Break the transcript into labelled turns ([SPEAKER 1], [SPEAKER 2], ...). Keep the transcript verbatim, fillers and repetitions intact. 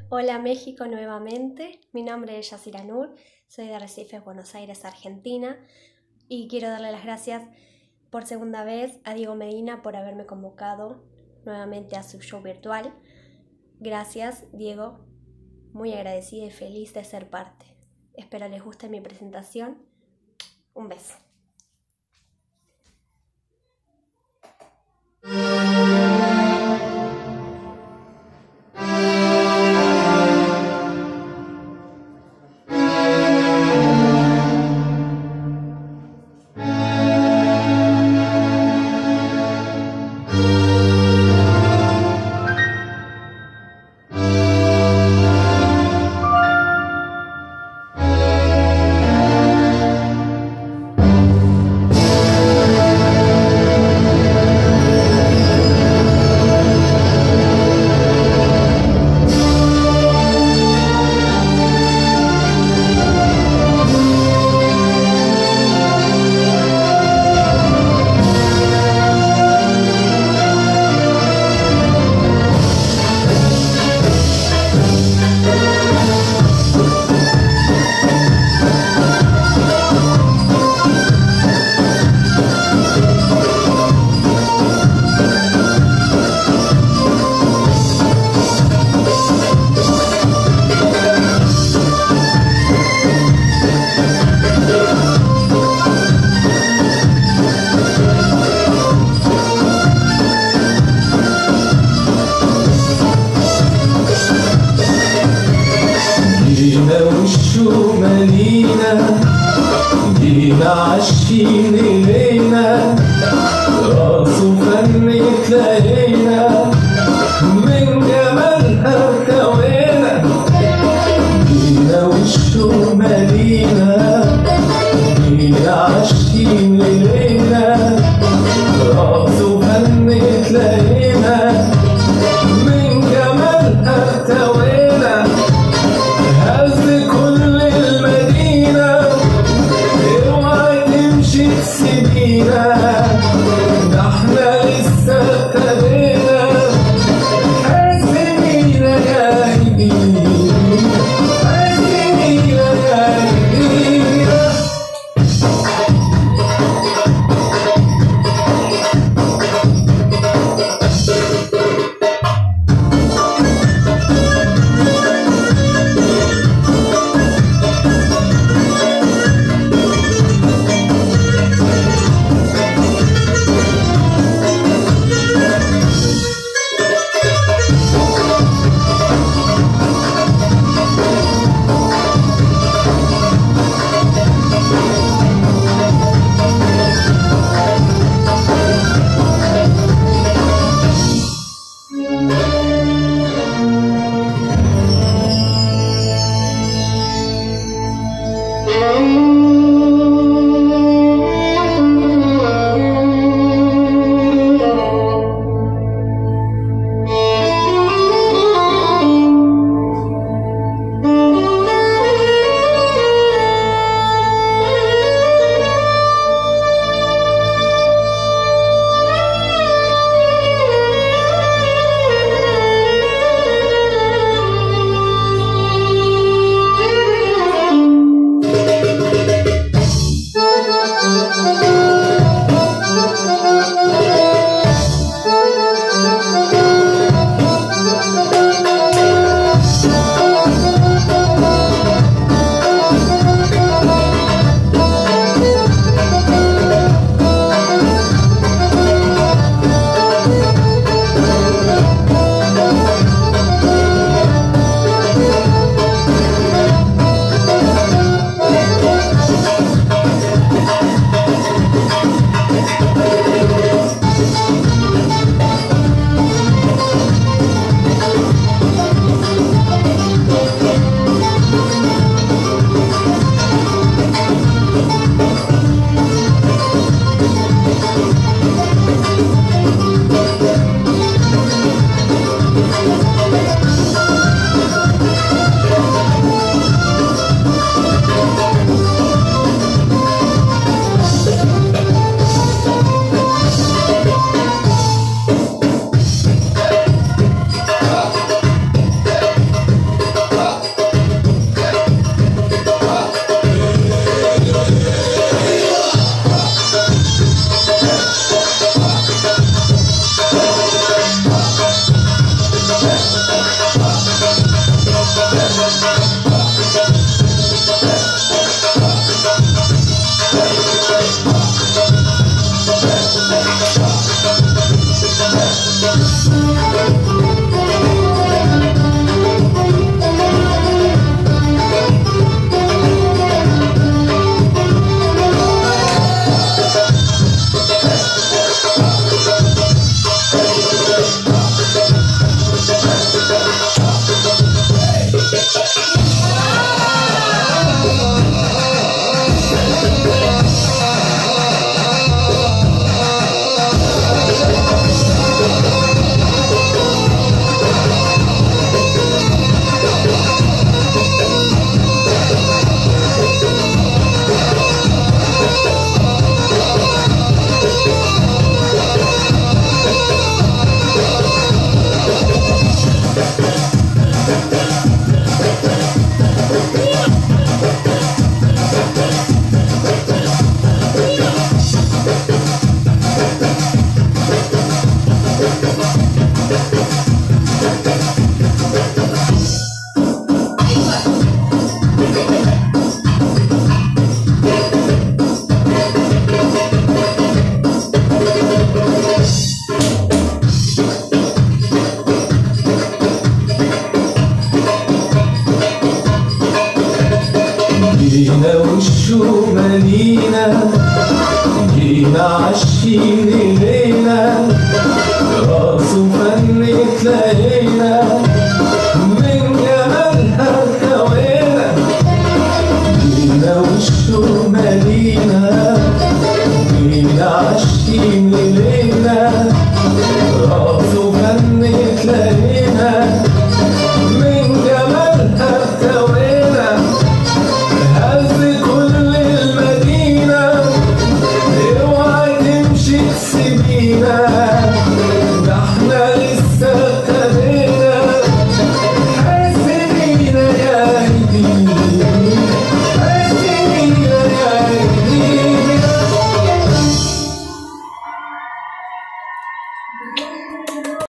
[SPEAKER 1] Hola México nuevamente, mi nombre es Yasira Nur, soy de Recife, Buenos Aires, Argentina, y quiero darle las gracias por segunda vez a Diego Medina por haberme convocado nuevamente a su show virtual. Gracias, Diego, muy agradecida y feliz de ser parte. Espero les guste mi presentación. Un beso.
[SPEAKER 2] جينا عايشين إلينا راس وفن تلاقينا من جمالها ارتوينا. جينا والشوق مالينا جينا عايشين إلينا راس وفن تلاقينا من جمالها ارتوينا. هز كل المدينة اوعي تمشي جينا والشوق مالينا، جينا عالشين لينا، راس وفن تلاقينا، من جمالها ارتوينا. جينا والشوق مالينا، جينا عالشين لينا،